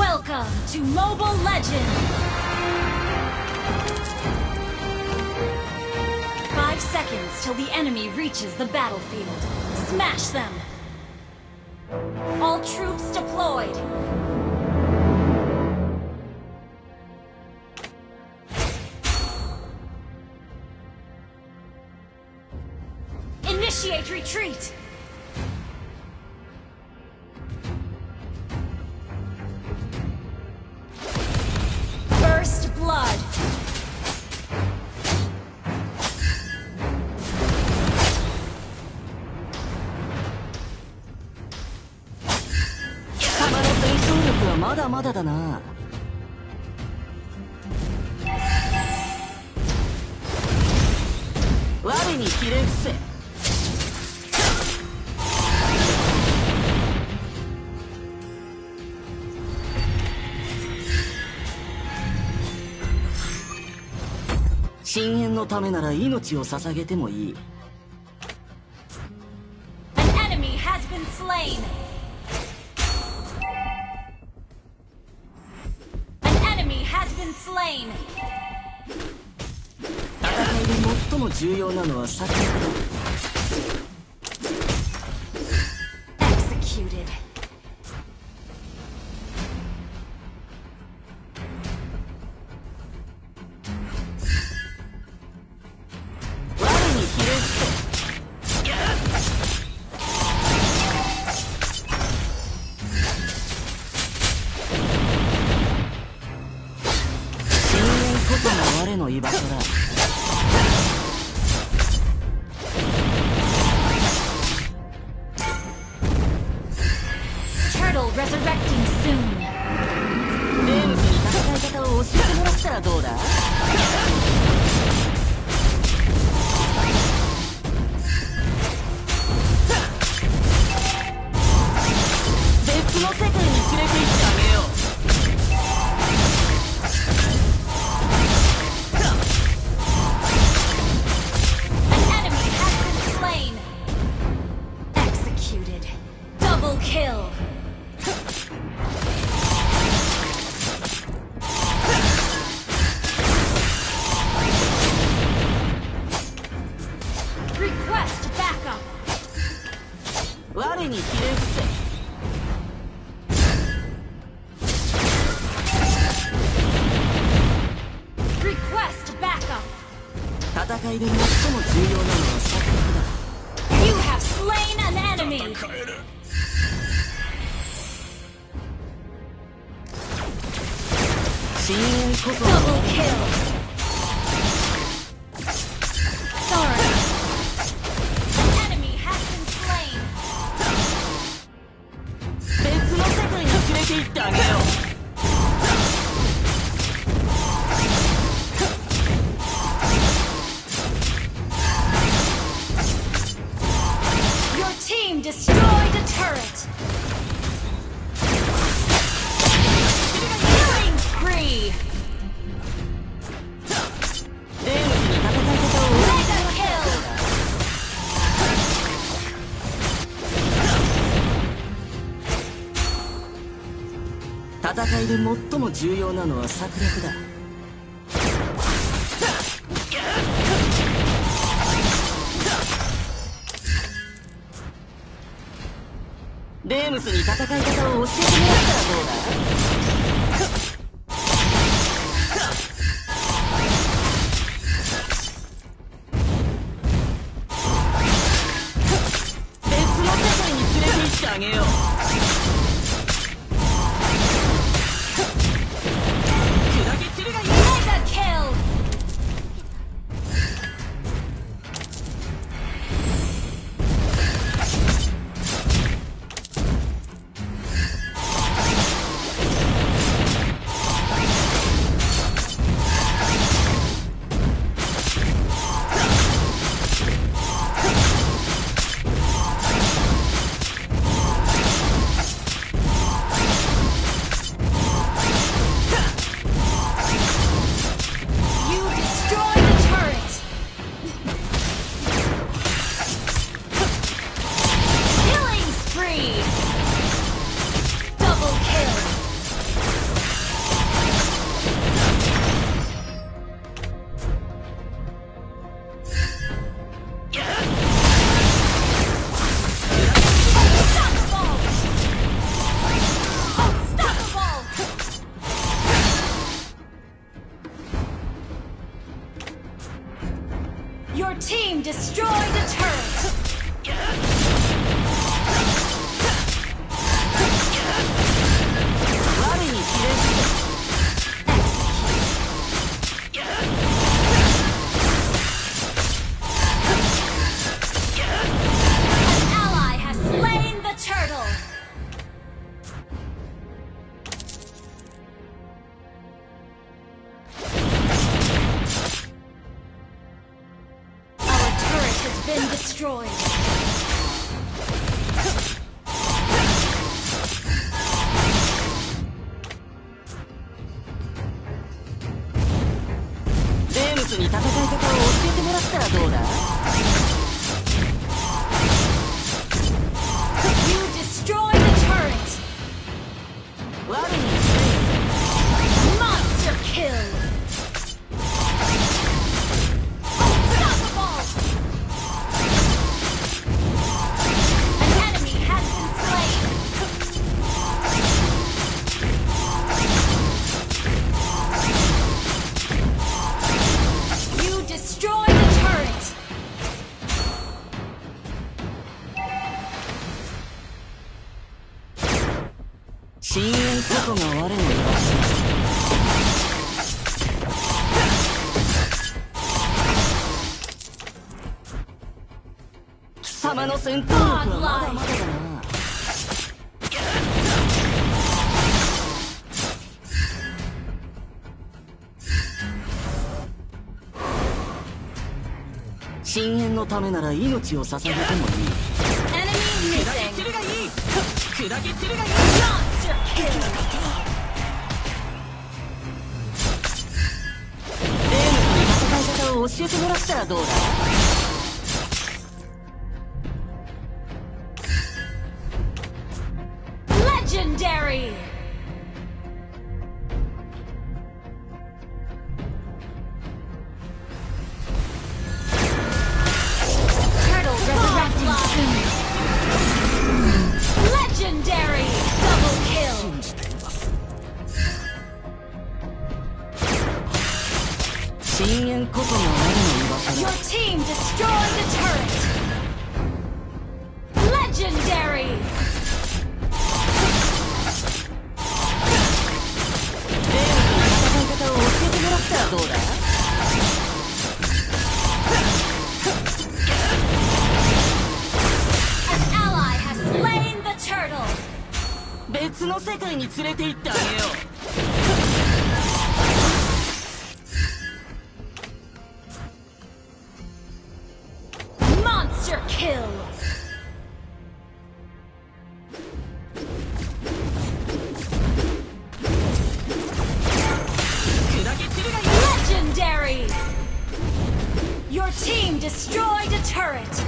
Welcome to Mobile Legends! 5 seconds till the enemy reaches the battlefield. Smash them! All troops deployed! Initiate retreat! First blood! まだまだだな。我にひれ伏せ。深淵のためなら命を捧げてもいい。 An enemy has been slain! Slain. 戦いで最も重要なのは策略だ。 Executed. 我にひれ伏せ。我の居場所だ。 Turtle resurrecting soon. レームスに戦い方を教えてもらったらどうだ？別の世界に連れて行ってあげよう。 Kill! Request backup! 我にひれ伏せ。 Request backup! 戦いで最も重要なのは策略だ。 You have slain an enemy! 深淵こそ Double kill! Sorry! An enemy has been slain! 別の世界に連れて行ってあげよう。 Your team destroyed a turret! Killing spree! Mega kill! 戦いで最も重要なのは策略だ。レームスに戦い方を教えてもらったらどうだ？別の世界に連れて行ってあげよう。砕け散るがいい。 Mega kill! 我 destroyed. レームスに戦い方を教えてもらったらどうだ？ You destroy the turret. 我に Monster kill. Unstoppable. An enemy has been slain. You destroy the turret. 深淵こそが我の居場所。貴様の戦闘力はまだまだだな。深淵のためなら命を捧げてもいい。 Enemy 砕 missing. け散るがいい。砕け散るがいい。 Monster kill. レームスに戦い方を教えてもらったらどうだ？ Legendary. Turtle resurrecting soon. Legendary double kill. 深淵こそが我の居場所 Your だ。 team destroyed the turret. Legendary. レームスに戦い方を教えてもらったらどうだ？ An ally has slain the turtle. 別の世界に連れて行ってあげよう。 Monster kill. 砕け散るがいい。 Legendary. Your team destroyed a turret.